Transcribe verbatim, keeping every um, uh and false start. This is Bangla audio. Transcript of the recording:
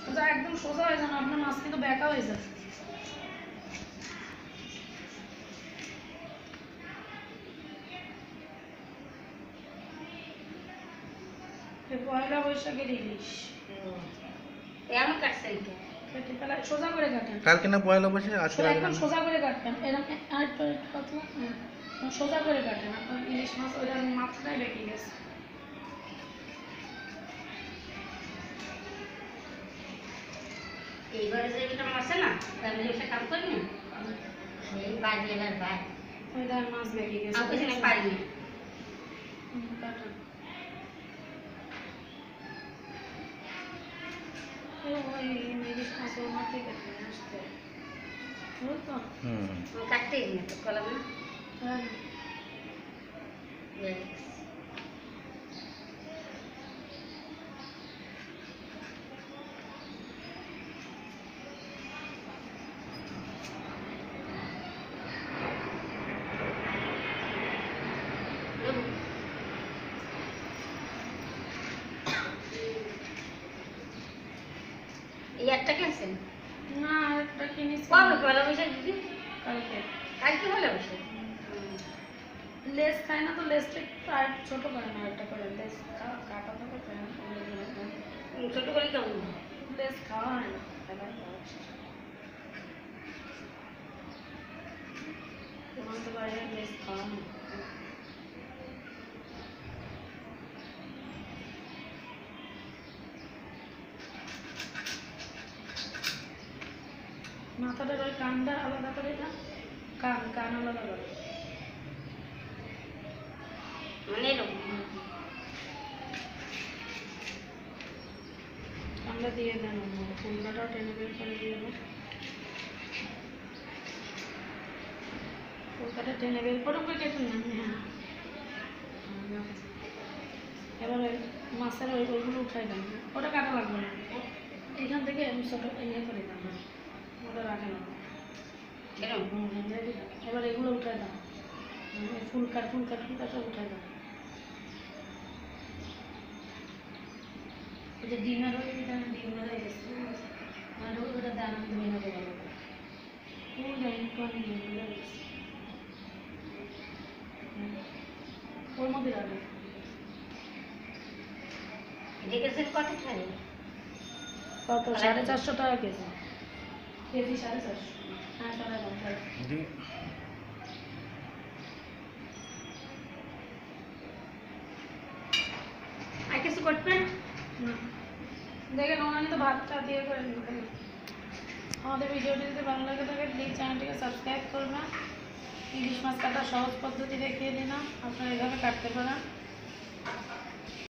সোজা একদম সোজা হয়ে যান, আপনার মাছ কিন্তু ব্যাকা হয়ে যায়। পয়লা বৈশাখের ইলিশ এমন কাটছেন কেটে ফেলা, সোজা করে কাটেন। কালকে না পয়লা বৈশাখ, আজকে একদম সোজা করে কাটবেন, এরকম আরেকটু একটু পাতলা, সোজা করে কাটেন। আপনার ইলিশ মাছ ওইটা মাছটাই বেঁকে গেছে। এইবারে যে এটা মাছ না আমি যে কাম করি না সেই বাজে এলার ভাই ওইটা মাছ বেঁকে গেছে। আমি কিছু পারি না কাটেন। ওই ইলিশ মাছ ওর মাছ থেকে কেটে আসতে বুঝতো। হুম কাটতেই না তো কলাম না হ্যাঁ এই একটা কিনছেন না, একটা কিনেছি কবে পয়লা বৈশাখ দিদি কালকে। কালকে পয়লা বৈশাখ লেস খায় না তো লেসটা একটু আর ছোট করে না, একটা করে লেস কাটা থাকে তো ছোট করে কেমন লেস খাওয়া হয় না। তোমার তো বাইরে লেস খাওয়া হয়। মাথাটার ওই কানটা আলাদা করে না, কান কান আলাদা করে মানে এরকম কানটা দিয়ে দেন, ফুলকাটাও টেনে বের করে দিয়ে দেন। ফুলকাটা টেনে বের করে উপরে কেটে নেন। হ্যাঁ এবার ওই মাছের ওই ওইগুলো উঠাই দেন, ওটা কাটা লাগবে না, এখান থেকে আমি ছোটো ইয়ে করে দেন, ওটা রাখে না। এবার এগুলো উঠাই দাও, ফুল কাট ফুল কাট ফুল কাটা উঠাই দাও। ওই যে ডিনার হয়ে গেছে, ডিনার হয়ে গেছে আর ওটা দাম ধরে নেবো ভালো করে ফুল দেয় একটু আমি ডিনার হয়ে গেছে ওর মধ্যে রাখবে। দেখেছেন কত খাই কত? সাড়ে চারশো টাকা কেজি। কেজি সাড়ে চারশো। হ্যাঁ সাড়ে দাম আর কিছু করবেন না। দেখেন ওনারা তো ভাতটা দিয়ে করে আমাদের ভিডিওটি যদি ভালো লাগে থাকে প্লিজ চ্যানেলটিকে সাবস্ক্রাইব করবেন। ইলিশ মাছ কাটার সহজ পদ্ধতি দেখিয়ে দিলাম, আপনারা এইভাবে কাটতে পারেন।